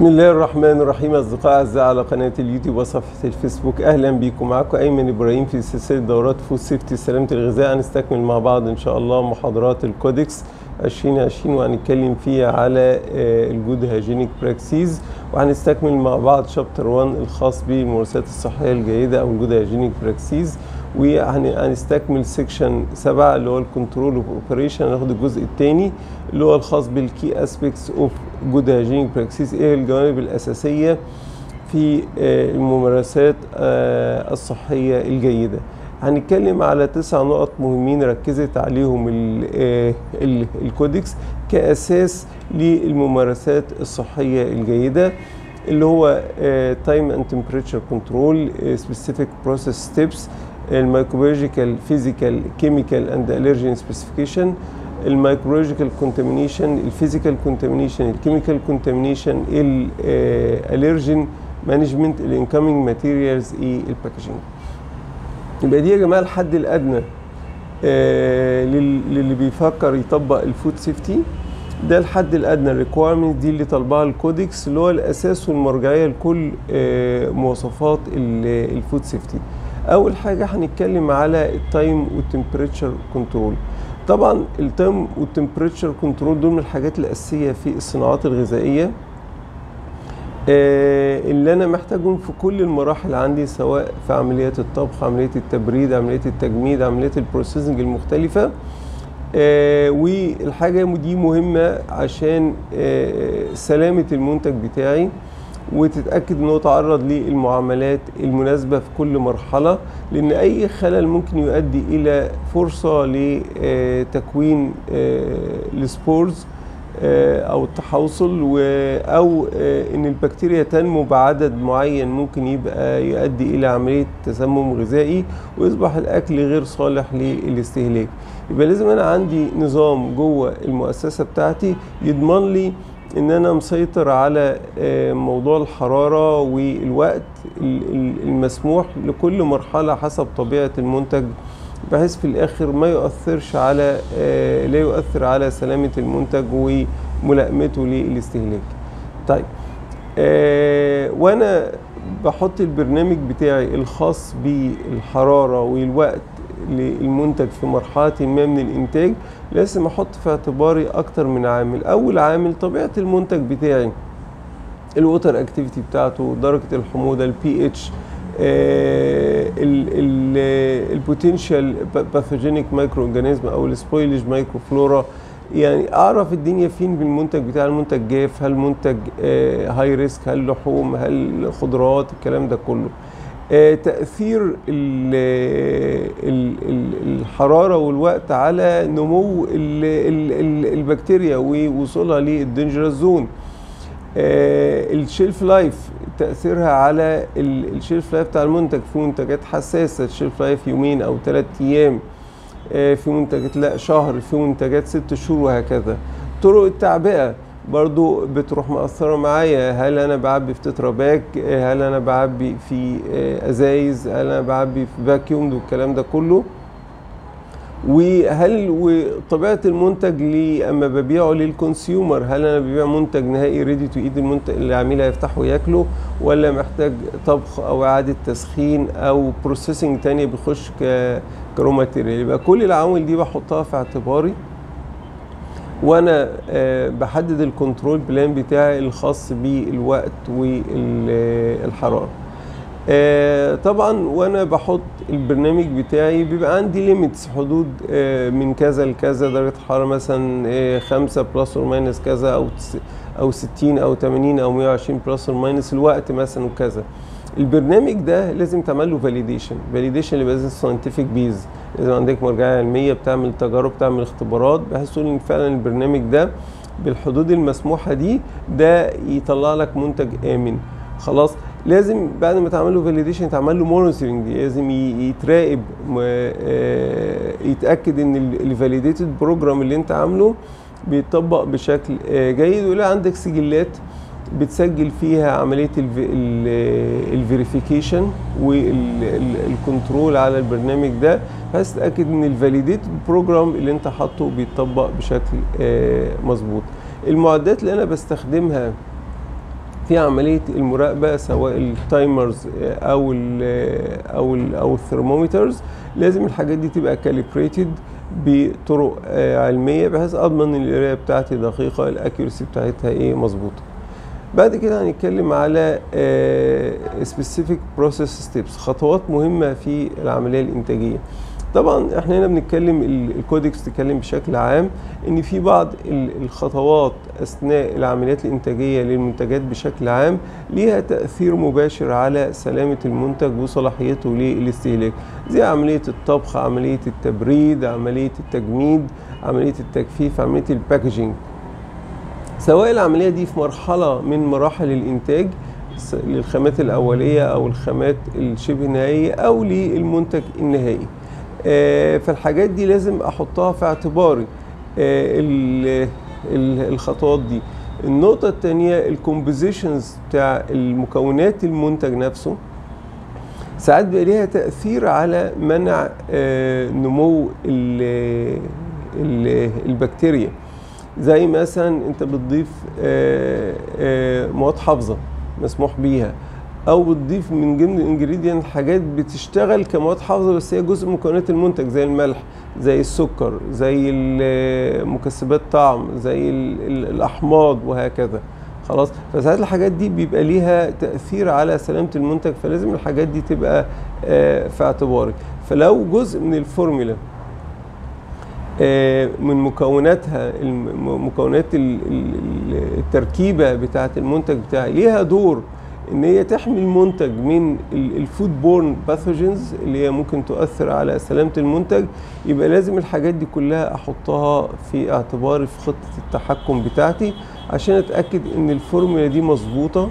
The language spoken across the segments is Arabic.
بسم الله الرحمن الرحيم. أصدقائي أعزائي على قناة اليوتيوب وصفحة الفيسبوك، أهلا بكم. معكم أيمن إبراهيم في سلسلة دورات فود سيفتي سلامة الغذاء. هنستكمل مع بعض إن شاء الله محاضرات الكودكس 2020 وهنتكلم فيها على الجود هايجينيك براكسيز، وهنستكمل مع بعض شابتر 1 الخاص بالممارسات الصحية الجيدة أو الجود هايجينيك براكسيز، وهنستكمل سيكشن 7 اللي هو الكنترول اوف اوبريشن. هناخد الجزء الثاني اللي هو الخاص بالكي اسبيكتس اوف جود هايجينيك براكسيس، ايه الجوانب الاساسيه في الممارسات الصحيه الجيده. هنتكلم على 9 نقط مهمين ركزت عليهم الكودكس كاساس للممارسات الصحيه الجيده، اللي هو تايم اند تمبريتشر كنترول، سبيسيفيك بروسيس ستيبس، الميكروبيولوجيكال فيزيكال كيميكال اند الرجين سبيسيفيكيشن، الميكروبيولوجيكال كونتامينيشن، الفيزيكال كونتامينيشن، الكيميكال كونتامينيشن، الالرجين مانجمنت، الانكمنج ماتيريالز، الباكجينج. يبقى دي يا جماعه الحد الادنى للي بيفكر يطبق الفود سيفتي. ده الحد الادنى الريكويرمنت دي اللي طالبها الكودكس، اللي هو الاساس والمرجعيه لكل مواصفات الفود سيفتي. اول حاجه هنتكلم على التايم والتمبريتشر كنترول. طبعا التايم والتمبريتشر كنترول دول من الحاجات الاساسيه في الصناعات الغذائيه اللي انا محتاجهم في كل المراحل عندي، سواء في عمليات الطبخ، عمليه التبريد، عمليه التجميد، عمليه البروسيسنج المختلفه. والحاجه دي مهمه عشان سلامه المنتج بتاعي، وتتأكد انه تعرض للمعاملات المناسبة في كل مرحلة، لان اي خلل ممكن يؤدي الى فرصة لتكوين السبورز او التحوصل، او ان البكتيريا تنمو بعدد معين ممكن يبقى يؤدي الى عملية تسمم غذائي ويصبح الاكل غير صالح للاستهلاك. يبقى لازم انا عندي نظام جوه المؤسسة بتاعتي يضمن لي ان انا مسيطر على موضوع الحرارة والوقت المسموح لكل مرحلة حسب طبيعة المنتج، بحيث في الاخر ما يؤثرش على لا يؤثر على سلامة المنتج وملائمته للاستهلاك. طيب وانا بحط البرنامج بتاعي الخاص بالحرارة والوقت للمنتج في مرحلة ما من الانتاج، لازم احط في اعتباري اكتر من عامل. اول عامل طبيعة المنتج بتاعي، الووتر اكتيفيتي بتاعته، درجة الحموضة، البي اتش، البوتنشال باثوجينيك مايكرو اورجانيزم او السبويلج مايكرو فلورا. يعني اعرف الدنيا فين بالمنتج بتاع المنتج، جاف، هل منتج هاي ريسك، هل لحوم، هل خضروات، الكلام ده كله. تأثير الحرارة والوقت على نمو البكتيريا ووصولها للدينجرس زون. الشيلف لايف، تأثيرها على الشيلف لايف بتاع المنتج. في منتجات حساسة الشيلف لايف يومين أو 3 أيام، في منتجات لا شهر، في منتجات 6 شهور، وهكذا. طرق التعبئة برضو بتروح مأثرة معايا، هل أنا بعبي في تترا باك، هل أنا بعبي في أزايز، هل أنا بعبي في فاكيوم، والكلام ده كله. وهل وطبيعة المنتج اما ببيعه للكونسيومر، هل أنا ببيع منتج نهائي ريدي تو ايت، المنتج اللي عميله يفتحه وياكله، ولا محتاج طبخ أو إعادة تسخين أو بروسيسنج تانية بيخش كرو ماتيريال. يبقى كل العوامل دي بحطها في اعتباري وانا بحدد الكنترول بلان بتاعي الخاص بالوقت والحرارة. طبعا وانا بحط البرنامج بتاعي بيبقى عندي ليميتس، حدود من كذا لكذا، درجة حرارة مثلا 5 بلس اور ماينس كذا، او 60 او 80 او 120 بلس اور ماينس، الوقت مثلا وكذا. البرنامج ده لازم تعمل له فاليديشن اللي بيبقى ساينتفك بيز، لازم عندك مرجعيه علميه، بتعمل تجارب، بتعمل اختبارات، بحيث تقول ان فعلا البرنامج ده بالحدود المسموحه دي ده يطلع لك منتج امن. خلاص، لازم بعد ما تعمل له فاليديشن تعمل له مونيتورنج، لازم يتراقب، يتاكد ان الفاليديتد بروجرام اللي انت عامله بيتطبق بشكل جيد، ولا عندك سجلات بتسجل فيها عملية الفيريفيكيشن والكنترول على البرنامج ده، بحيث تتأكد ان الفاليديتد بروجرام اللي انت حاطه بيتطبق بشكل مظبوط. المعدات اللي انا بستخدمها في عمليه المراقبه سواء التايمرز او الثرمومترز. لازم الحاجات دي تبقى كاليبريتد بطرق علميه بحيث اضمن ان القرايه بتاعتي دقيقه، الاكيورسي بتاعتها ايه مظبوطه. بعد كده هنتكلم على specific process steps، خطوات مهمه في العمليه الانتاجيه. طبعا احنا هنا بنتكلم الكودكس بتتكلم بشكل عام ان في بعض الخطوات اثناء العمليات الانتاجيه للمنتجات بشكل عام ليها تاثير مباشر على سلامه المنتج وصلاحيته للاستهلاك، زي عمليه الطبخ، عمليه التبريد، عمليه التجميد، عمليه التجفيف، عمليه الباكجينج. سواء العمليه دي في مرحله من مراحل الانتاج للخامات الاوليه او الخامات الشبه نهائيه او للمنتج النهائي. فالحاجات دي لازم احطها في اعتباري الخطوات دي. النقطة الثانية الكومبوزيشنز بتاع المكونات المنتج نفسه ساعات بيبقى ليها تأثير على منع نمو البكتيريا، زي مثلا انت بتضيف مواد حافظة مسموح بيها، او بتضيف من ضمن الانجريدينت حاجات بتشتغل كمواد حافظه بس هي جزء من مكونات المنتج، زي الملح، زي السكر، زي مكسبات طعم، زي الاحماض وهكذا. خلاص، فساعات الحاجات دي بيبقى ليها تاثير على سلامه المنتج، فلازم الحاجات دي تبقى في اعتباري. فلو جزء من الفورمولا من مكوناتها مكونات التركيبه بتاعه المنتج بتاعي ليها دور ان هي تحمي المنتج من الفود بورن باثوجينز اللي هي ممكن تؤثر على سلامه المنتج، يبقى لازم الحاجات دي كلها احطها في اعتباري في خطه التحكم بتاعتي عشان اتاكد ان الفورمولا دي مظبوطه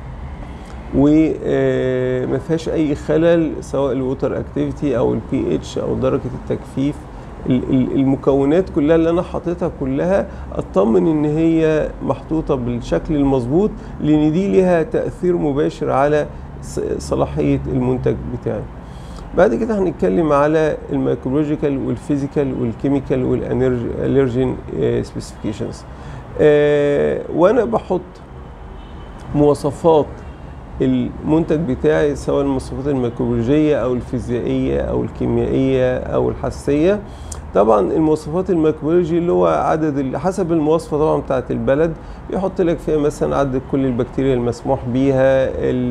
وما فيهاش اي خلل، سواء الووتر اكتيفيتي او البي اتش او درجه التجفيف. المكونات كلها اللي انا حاططها كلها اطمن ان هي محطوطه بالشكل المظبوط، لان دي ليها تاثير مباشر على صلاحيه المنتج بتاعي. بعد كده هنتكلم على الميكروبيولوجيكال والفيزيكال والكيميكال والالرجين سبيسيفيكيشنز. وانا بحط مواصفات المنتج بتاعي سواء المواصفات الميكروبيولوجيه او الفيزيائيه او الكيميائيه او الحساسيه. طبعا المواصفات الميكروبيولوجي اللي هو عدد حسب المواصفه طبعا بتاعت البلد، بيحط لك فيها مثلا عدد كل البكتيريا المسموح بيها،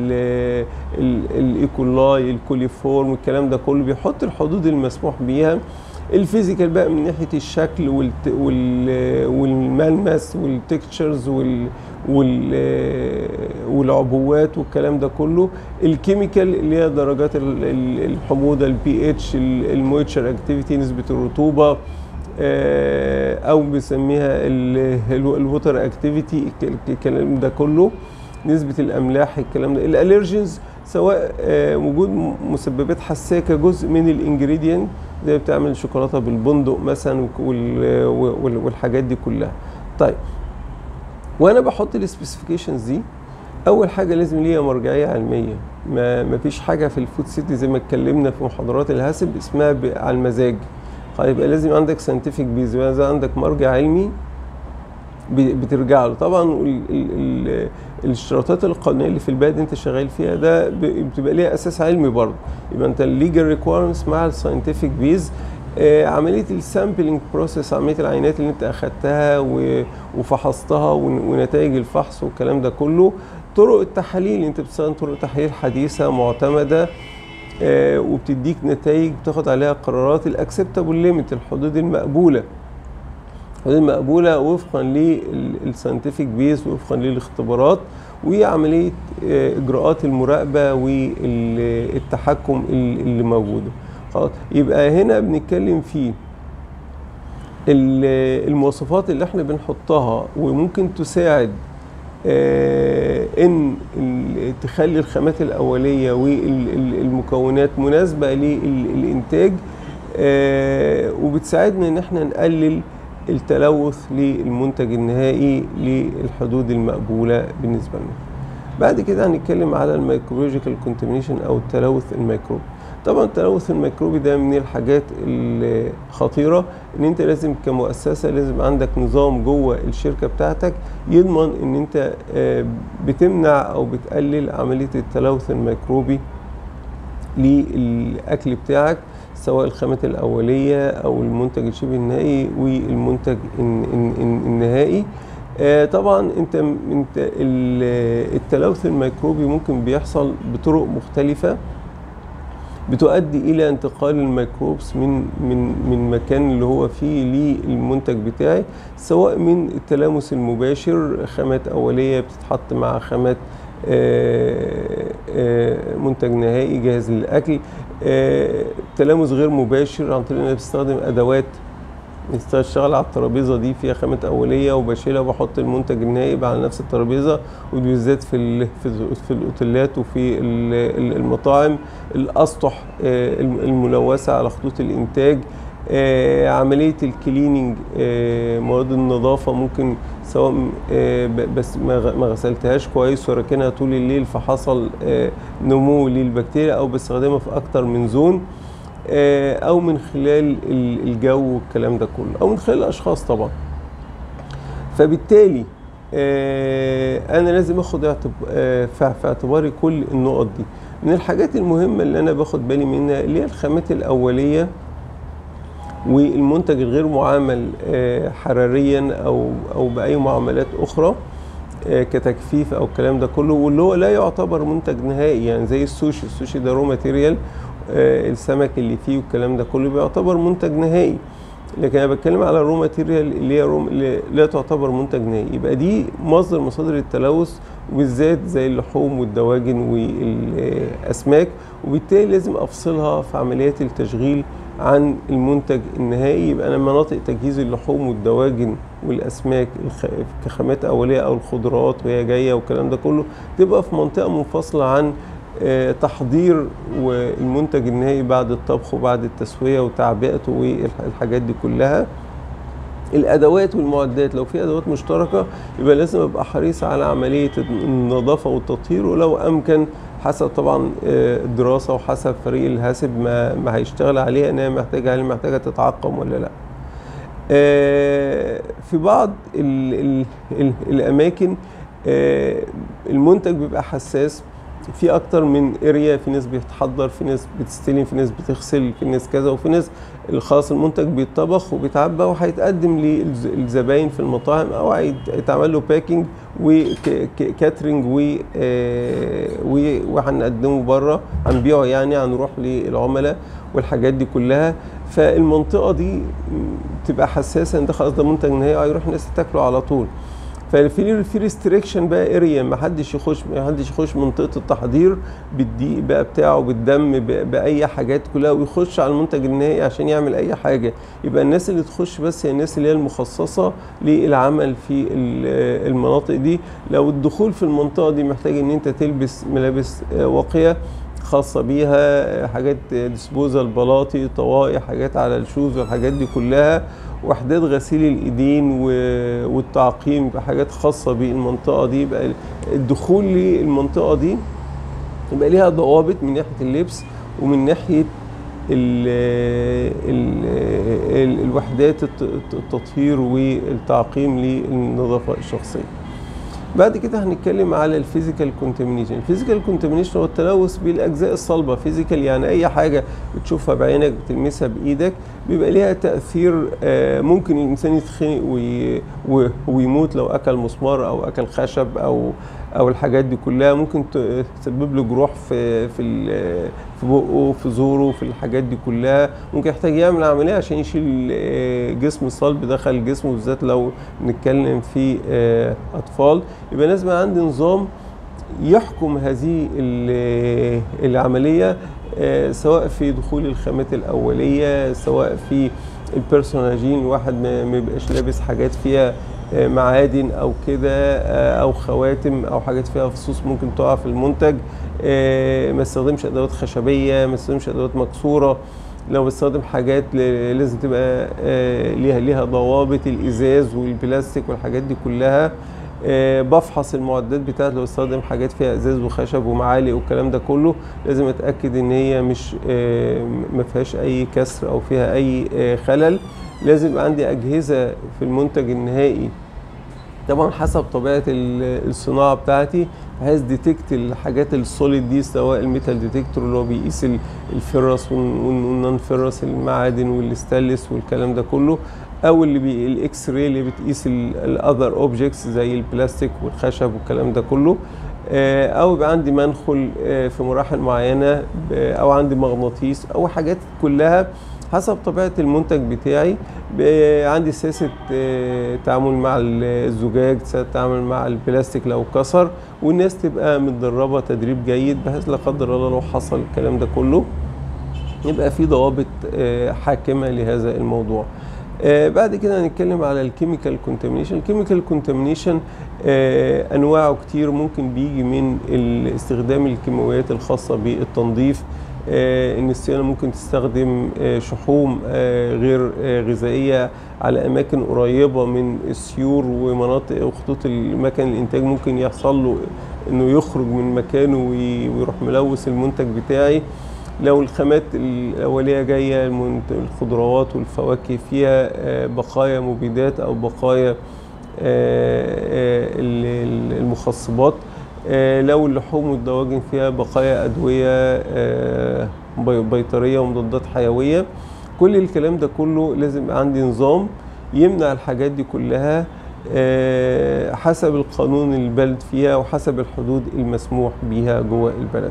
الايكولاي، الكوليفورم، الكلام ده كله بيحط الحدود المسموح بيها. الفيزيكال بقى من ناحيه الشكل والملمس والتكتشرز والعبوات والكلام ده كله. الكيميكال اللي هي درجات الحموضه، البي اتش، المويتشر اكتيفيتي، نسبه الرطوبه، او بنسميها الووتر اكتيفيتي، الكلام ده كله، نسبه الاملاح، الكلام ده. الالرجينز سواء وجود مسببات حساسيه كجزء من الانجريدينت زي بتعمل الشوكولاته بالبندق مثلا والحاجات دي كلها. طيب، وانا بحط السبيسيفيكيشنز دي اول حاجه لازم ليها مرجعيه علميه. ما فيش حاجه في الفود سيفتي زي ما اتكلمنا في محاضرات الهاسب اسمها على المزاج. يبقى لازم عندك ساينتفك بيز، لازم عندك مرجع علمي بترجع له. طبعا الاشتراطات القانونيه اللي في البلد انت شغال فيها ده بتبقى ليها اساس علمي برضه، يبقى انت الليجل ريكويرمنتس مع الساينتفك بيز. عمليه السامبلينج بروسيس، عمليه العينات اللي انت اخدتها وفحصتها ونتائج الفحص والكلام ده كله. طرق التحاليل، انت بتستخدم طرق تحليل حديثه معتمده وبتديك نتائج بتاخد عليها قرارات. الاكسبتابل ليميت، الحدود المقبوله، وفقا للساينتفك بيس وفقا للاختبارات، وعمليه اجراءات المراقبه والتحكم اللي موجوده. خلاص، يبقى هنا بنتكلم في المواصفات اللي احنا بنحطها وممكن تساعد ان تخلي الخامات الاوليه والمكونات مناسبه للانتاج، وبتساعدنا ان احنا نقلل التلوث للمنتج النهائي للحدود المقبوله بالنسبه لنا. بعد كده هنتكلم على الميكروبيولوجيكال كونتامينيشن او التلوث الميكروبي. طبعا التلوث الميكروبي ده من الحاجات الخطيرة، ان انت لازم كمؤسسة لازم عندك نظام جوه الشركة بتاعتك يضمن ان انت بتمنع او بتقلل عملية التلوث الميكروبي للأكل بتاعك، سواء الخامات الأولية أو المنتج الشبه النهائي والمنتج النهائي. طبعا انت التلوث الميكروبي ممكن بيحصل بطرق مختلفة بتؤدي الى انتقال الميكروبس من مكان اللي هو فيه للمنتج بتاعي، سواء من التلامس المباشر، خامات اوليه بتتحط مع خامات منتج نهائي جاهز للاكل، تلامس غير مباشر عن طريق ان انا بستخدم ادوات اشتغل على الترابيزه دي فيها خامات اوليه وبشيلها وبحط المنتج النهائي على نفس الترابيزه، وبالذات في الاوتيلات وفي المطاعم، الاسطح الملوثه على خطوط الانتاج، عمليه الكليننج، مواد النظافه ممكن سواء بس ما غسلتهاش كويس وراكنها طول الليل فحصل نمو للبكتيريا، او بستخدمها في اكتر من زون، او من خلال الجو والكلام ده كله، او من خلال الاشخاص طبعا. فبالتالي انا لازم اخد في اعتباري كل النقط دي. من الحاجات المهمة اللي انا باخد بالي منها اللي هي الخامات الاولية والمنتج الغير معامل حراريا او باي معاملات اخرى كتجفيف او الكلام ده كله، واللي هو لا يعتبر منتج نهائي، يعني زي السوشي ده رو ماتيريال، السمك اللي فيه والكلام ده كله بيعتبر منتج نهائي، لكن انا بتكلم على الرو ماتيريال اللي هي اللي لا تعتبر منتج نهائي، يبقى دي مصدر التلوث، وبالذات زي اللحوم والدواجن والاسماك، وبالتالي لازم افصلها في عمليات التشغيل عن المنتج النهائي. يبقى انا مناطق تجهيز اللحوم والدواجن والاسماك كخامات اوليه او الخضروات وهي جايه والكلام ده كله تبقى في منطقه منفصله عن تحضير والمنتج النهائي بعد الطبخ وبعد التسوية وتعبئته والحاجات دي كلها. الادوات والمعدات لو في ادوات مشتركة يبقى لازم ابقى حريص على عملية النظافة والتطهير، ولو امكن حسب طبعا الدراسة وحسب فريق الهاسب ما هيشتغل عليها انها محتاجة تتعقم ولا لا. في بعض الاماكن المنتج بيبقى حساس، في اكتر من اريا، في ناس بيتحضر، في ناس بتستلم، في ناس بتغسل، في ناس كذا، وفي ناس خلاص المنتج بيتطبخ وبيتعبى وهيتقدم للزباين في المطاعم، او هيتعمل له باكينج وكاترينج وهنقدمه بره، هنبيعه يعني، هنروح للعملاء والحاجات دي كلها. فالمنطقه دي تبقى حساسه ان ده خلاص ده منتج نهائي هيروح الناس تاكله على طول. ففي ريستريكشن بقى اريا، ما حدش يخش منطقه التحضير بالدقيق بقى بتاعه، بالدم، باي حاجات كلها، ويخش على المنتج النهائي عشان يعمل اي حاجه. يبقى الناس اللي تخش بس هي الناس اللي هي المخصصه للعمل في المناطق دي. لو الدخول في المنطقه دي محتاج ان انت تلبس ملابس واقيه خاصه بيها، حاجات ديسبوزال، بلاطي، طواقي، حاجات على الشوز والحاجات دي كلها، وحدات غسيل الايدين والتعقيم بحاجات خاصه بالمنطقه دي. يبقى الدخول للمنطقه دي يبقى ليها ضوابط من ناحيه اللبس ومن ناحيه الوحدات التطهير والتعقيم للنظافه الشخصيه. بعد كده هنتكلم على الفيزيكال كونتامينيشن. الفيزيكال كونتامينيشن هو التلوث بالاجزاء الصلبه. فيزيكال يعني اي حاجه بتشوفها بعينك بتلمسها بايدك بيبقى ليها تاثير، ممكن الانسان يتخنق ويموت لو اكل مسمار او اكل خشب او الحاجات دي كلها، ممكن تسبب له جروح في بقه، في زوره، في الحاجات دي كلها، ممكن يحتاج يعمل عمليه عشان يشيل جسم صلب دخل جسمه، بالذات لو نتكلم في اطفال. يبقى لازم عندي نظام يحكم هذه العمليه، سواء في دخول الخامات الاوليه، سواء في البيرسوناجين، الواحد ما يبقاش لابس حاجات فيها معادن او كده، او خواتم او حاجات فيها فصوص ممكن تقع في المنتج، ما استخدمش ادوات خشبيه، ما استخدمش ادوات مكسوره. لو بستخدم حاجات لازم تبقى ليها ضوابط، الازاز والبلاستيك والحاجات دي كلها. بفحص المعدات بتاعتي، لو استخدم حاجات فيها ازاز وخشب ومعالق والكلام ده كله لازم اتاكد ان هي مش ما فيهاش اي كسر او فيها اي خلل. لازم يبقى عندي اجهزه في المنتج النهائي طبعا حسب طبيعه الصناعه بتاعتي، بحيث ديتكت الحاجات السوليد دي، سواء الميتال ديتكتور اللي هو بيقيس الفرس والنون فرس، المعادن والستانلس والكلام ده كله، او اللي الاكس راي اللي بتقيس الاذر اوبجكتس زي البلاستيك والخشب والكلام ده كله، او يبقى عندي منخل في مراحل معينه، او عندي مغناطيس، او حاجات كلها حسب طبيعه المنتج بتاعي. عندي سياسه تعامل مع الزجاج، سياسه تعامل مع البلاستيك لو كسر، والناس تبقى متدربه تدريب جيد بحيث لا قدر الله لو حصل الكلام ده كله يبقى في ضوابط حاكمه لهذا الموضوع. بعد كده هنتكلم على الكيميكال كونتامينيشن. الكيميكال كونتامينيشن انواعه كتير، ممكن بيجي من استخدام الكيماويات الخاصه بالتنظيف، ان الصيانه ممكن تستخدم شحوم غير غذائيه على اماكن قريبه من السيور ومناطق وخطوط المكن الانتاج، ممكن يحصل له انه يخرج من مكانه ويروح ملوث المنتج بتاعي. لو الخامات الأولية جاية الخضروات والفواكه فيها بقايا مبيدات أو بقايا المخصبات، لو اللحوم والدواجن فيها بقايا أدوية بيطرية ومضادات حيوية، كل الكلام ده كله لازم عندي نظام يمنع الحاجات دي كلها حسب القانون البلد فيها وحسب الحدود المسموح بيها جوه البلد.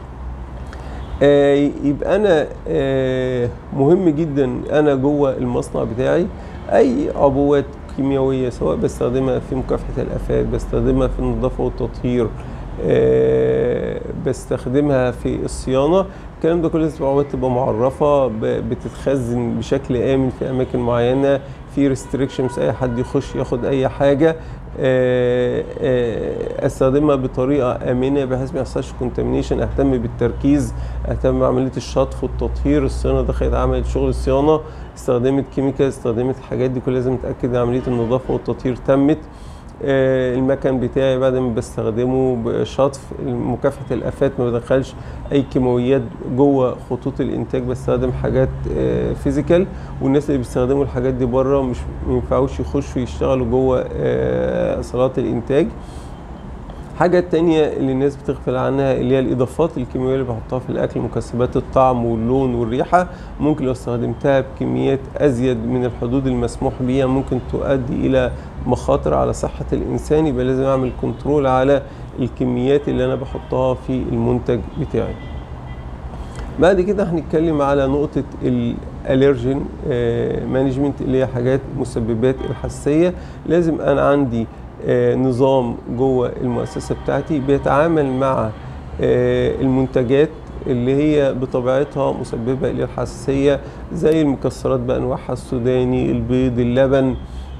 يبقى أنا مهم جدا أنا جوه المصنع بتاعي أي عبوات كيميائية سواء بستخدمها في مكافحة الآفات، بستخدمها في النظافة والتطهير، بستخدمها في الصيانة، الكلام ده كله لازم عبوات تبقى معرفة، بتتخزن بشكل آمن في أماكن معينة، في ريستريكشنز أي حد يخش ياخد أي حاجة، استخدمها بطريقه امنه بحيث ما يحصلش كونتامينيشن، اهتم بالتركيز، اهتم بعمليه الشطف والتطهير، الصيانه دخلت عملت شغل الصيانه، استخدمت كيميكال، استخدمت الحاجات دي كلها لازم اتاكد ان عمليه النظافه والتطهير تمت. المكن بتاعي بعد ما بستخدمه بشطف مكافحه الافات، ما بدخلش اي كيماويات جوه خطوط الانتاج، بستخدم حاجات فيزيكال، والناس اللي بيستخدموا الحاجات دي بره مش ينفعوش يخشوا يشتغلوا جوه صالات الانتاج. حاجة تانية اللي الناس بتغفل عنها اللي هي الإضافات الكيميائية اللي بحطها في الأكل، مكسبات الطعم واللون والريحة، ممكن لو استخدمتها بكميات أزيد من الحدود المسموح بيها ممكن تؤدي إلى مخاطر على صحة الإنسان، يبقى لازم أعمل كنترول على الكميات اللي أنا بحطها في المنتج بتاعي. بعد كده هنتكلم على نقطة الالرجين مانجمنت اللي هي حاجات مسببات الحساسية. لازم أنا عندي نظام جوه المؤسسة بتاعتي بيتعامل مع المنتجات اللي هي بطبيعتها مسببة للحساسية، زي المكسرات بأنواعها، السوداني، البيض، اللبن،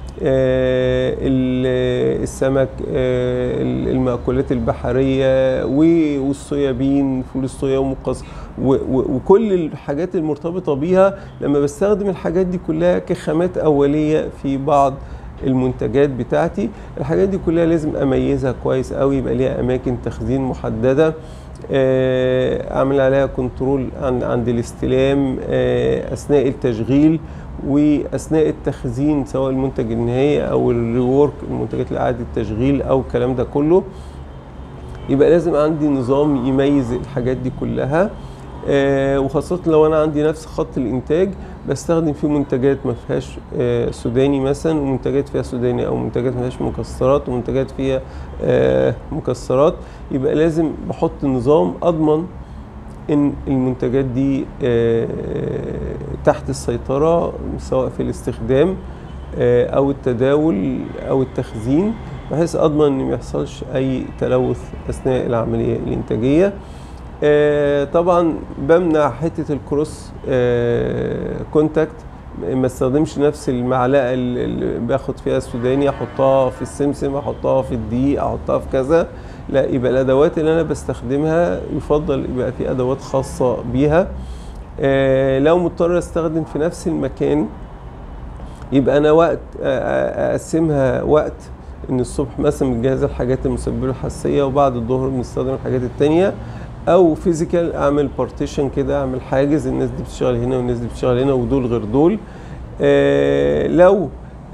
السمك، المأكولات البحرية والصويابين، فول الصويا وكل الحاجات المرتبطة بيها. لما بستخدم الحاجات دي كلها كخامات أولية في بعض المنتجات بتاعتي، الحاجات دي كلها لازم اميزها كويس قوي، يبقى ليها اماكن تخزين محدده، اعمل عليها كنترول عند الاستلام، اثناء التشغيل واثناء التخزين، سواء المنتج النهائي او الريورك، المنتجات لاعاده التشغيل او الكلام ده كله. يبقى لازم عندي نظام يميز الحاجات دي كلها، وخاصة لو أنا عندي نفس خط الإنتاج بستخدم فيه منتجات ما فيهاش سوداني مثلا، ومنتجات فيها سوداني، أو منتجات ما فيهاش مكسرات ومنتجات فيها مكسرات، يبقى لازم بحط نظام أضمن إن المنتجات دي تحت السيطرة، سواء في الاستخدام أو التداول أو التخزين، بحيث أضمن إن ما يحصلش أي تلوث أثناء العملية الإنتاجية. طبعا بمنع حته الكروس كونتاكت، ما استخدمش نفس المعلقه اللي باخد فيها السوداني احطها في السمسم، احطها في الدقيق، احطها في كذا، لا، يبقى الادوات اللي انا بستخدمها يفضل يبقى في ادوات خاصه بيها. لو مضطر استخدم في نفس المكان يبقى انا وقت اقسمها وقت ان الصبح مثلا بنجهز الحاجات المسببه للحساسيه وبعد الظهر بنستخدم الحاجات التانية، او فيزيكال اعمل بارتيشن كده، اعمل حاجز الناس دي بتشتغل هنا والناس دي بتشتغل هنا ودول غير دول. لو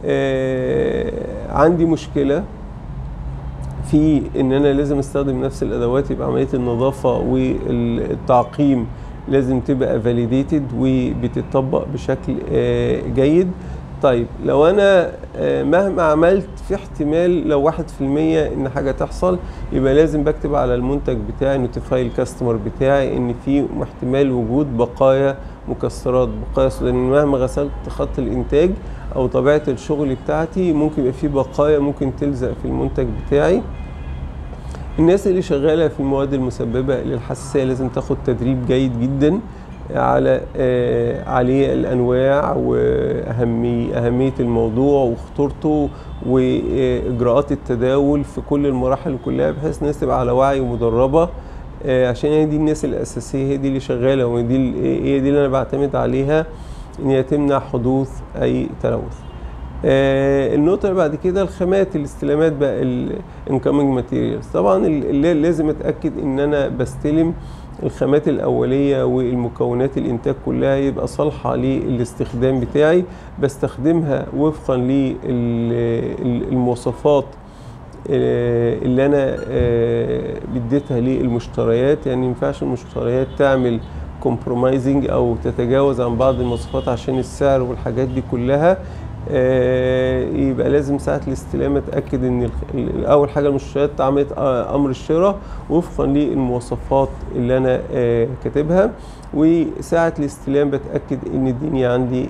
عندي مشكله في ان انا لازم استخدم نفس الادوات، يبقى عمليه النظافه والتعقيم لازم تبقى فاليديتد وبتطبق بشكل جيد. طيب لو انا مهما عملت في احتمال لو 1% ان حاجه تحصل، يبقى لازم بكتب على المنتج بتاعي نوتيفاي الكاستمر بتاعي ان في احتمال وجود بقايا مكسرات، بقايا لان مهما غسلت خط الانتاج او طبيعه الشغل بتاعتي ممكن يبقى في بقايا ممكن تلزق في المنتج بتاعي. الناس اللي شغاله في المواد المسببه للحساسيه لازم تاخد تدريب جيد جدا على عليه الانواع واهميه الموضوع وخطورته واجراءات التداول في كل المراحل كلها، بحيث الناس تبقى على وعي ومدربه، عشان هي دي الناس الاساسيه، هي دي اللي شغاله وهي دي اللي انا بعتمد عليها ان هي تمنع حدوث اي تلوث. النقطه اللي بعد كده الخامات، الاستلامات بقى، الانكمنج ماتيريالز. طبعا اللي لازم اتاكد ان انا بستلم الخامات الاوليه والمكونات الانتاج كلها يبقى صالحه للاستخدام بتاعي، بستخدمها وفقا للمواصفات اللي انا بديتها للمشتريات. يعني ما ينفعش المشتريات تعمل كومبرومايزنج او تتجاوز عن بعض المواصفات عشان السعر والحاجات دي كلها. يبقى لازم ساعة الاستلام اتأكد ان اول حاجة المشتريات عملت امر الشراء وفقا للمواصفات اللي انا كاتبها، وساعة الاستلام بتأكد ان الدنيا عندي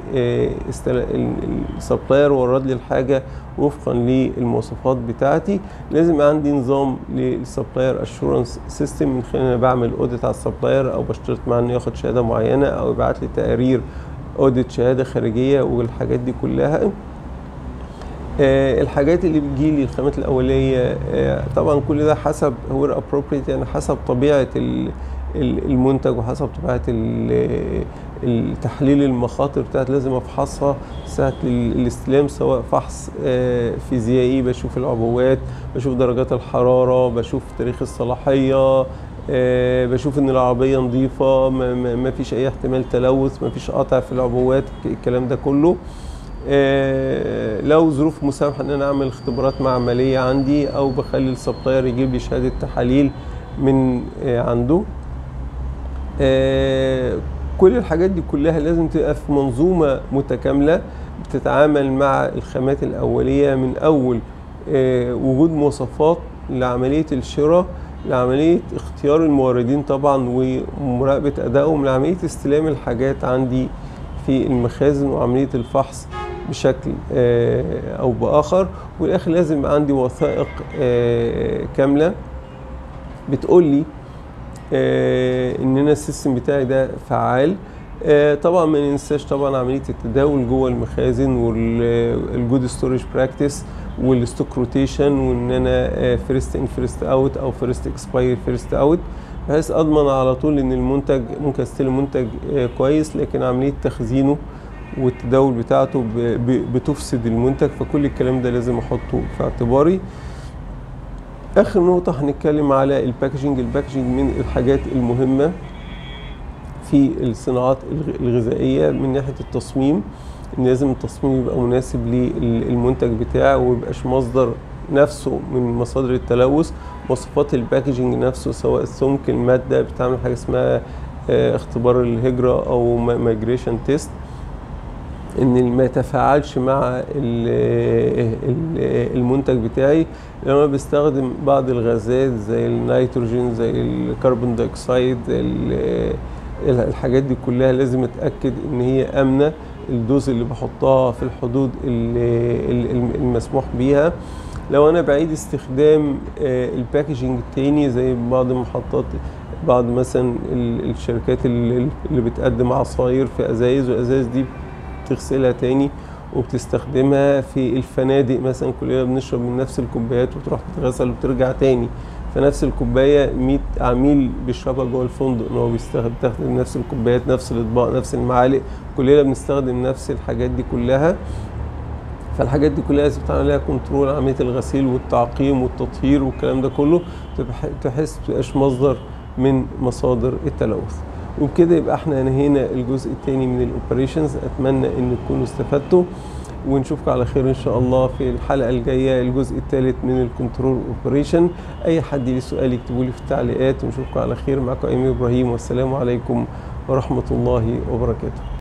السبلاير ورد لي الحاجة وفقا للمواصفات بتاعتي. لازم عندي نظام للسبلاير اشورنس سيستم، من خلال انا بعمل اوديت على السبلاير او بشترط معاه انه ياخد شهادة معينة او يبعت لي تقارير اوديت شهاده خارجيه والحاجات دي كلها. الحاجات اللي بتجيلي الخامات الاوليه طبعا كل ده حسب وير ابروبريت، يعني حسب طبيعه المنتج وحسب طبيعه التحليل المخاطر بتاعت لازم افحصها ساعه الاستلام، سواء فحص فيزيائي بشوف العبوات، بشوف درجات الحراره، بشوف تاريخ الصلاحيه، بشوف ان العربيه نظيفه، ما فيش اي احتمال تلوث، ما فيش قطع في العبوات، الكلام ده كله. لو ظروف مسامحه ان انا اعمل اختبارات معمليه عندي او بخلي السبلاير يجيب لي شهاده تحاليل من عنده. كل الحاجات دي كلها لازم تبقى في منظومه متكامله بتتعامل مع الخامات الاوليه، من اول وجود مواصفات لعمليه الشراء، لعملية اختيار الموردين طبعا ومراقبة أدائهم، لعملية استلام الحاجات عندي في المخازن وعملية الفحص بشكل أو بآخر. والآخر لازم عندي وثائق كاملة بتقول لي إن أنا السيستم بتاعي ده فعال. طبعا ما ننساش طبعا عملية التداول جوه المخازن والجود ستورج براكتس والستوك روتيشن، وان انا فيرست ان فيرست اوت او فيرست اكسباير فيرست اوت، بحيث اضمن على طول ان المنتج ممكن استلم منتج كويس لكن عمليه تخزينه والتداول بتاعته بتفسد المنتج. فكل الكلام ده لازم احطه في اعتباري. اخر نقطه هنتكلم على الباكجينج. الباكجينج من الحاجات المهمه في الصناعات الغذائيه من ناحيه التصميم، ان لازم التصميم يبقى مناسب للمنتج بتاعه وميبقاش مصدر نفسه من مصادر التلوث. مواصفات الباكجينج نفسه سواء السمك، الماده، بتعمل حاجه اسمها اختبار الهجره او مايجريشن تيست، ان ما يتفاعلش مع المنتج بتاعي. لما بستخدم بعض الغازات زي النيتروجين زي الكربون دايوكسيد، الحاجات دي كلها لازم اتاكد ان هي امنه، الدوز اللي بحطها في الحدود المسموح بيها. لو انا بعيد استخدام الباكجينج التاني زي بعض المحطات، بعض مثلا الشركات اللي بتقدم عصاير في ازايز، والازايز دي بتغسلها تاني وبتستخدمها في الفنادق مثلا، كلنا بنشرب من نفس الكوبايات وتروح تتغسل وترجع تاني، فنفس الكوبايه 100 عميل بيشربها جوه الفندق، ان هو بيستخدم نفس الكوبايات، نفس الاطباق، نفس المعالق، كلنا بنستخدم نفس الحاجات دي كلها. فالحاجات دي كلها لازم تعمل عليها كنترول، عمليه الغسيل والتعقيم والتطهير والكلام ده كله، تحس متبقاش مصدر من مصادر التلوث. وبكده يبقى احنا انهينا الجزء الثاني من الاوبريشنز. اتمنى ان تكونوا استفدتوا، ونشوفكم على خير ان شاء الله في الحلقه الجايه الجزء الثالث من الكنترول اوبريشن. اي حد ليه سؤال يكتبوا لي في التعليقات، ونشوفكم على خير. معكم ايمن ابراهيم، والسلام عليكم ورحمه الله وبركاته.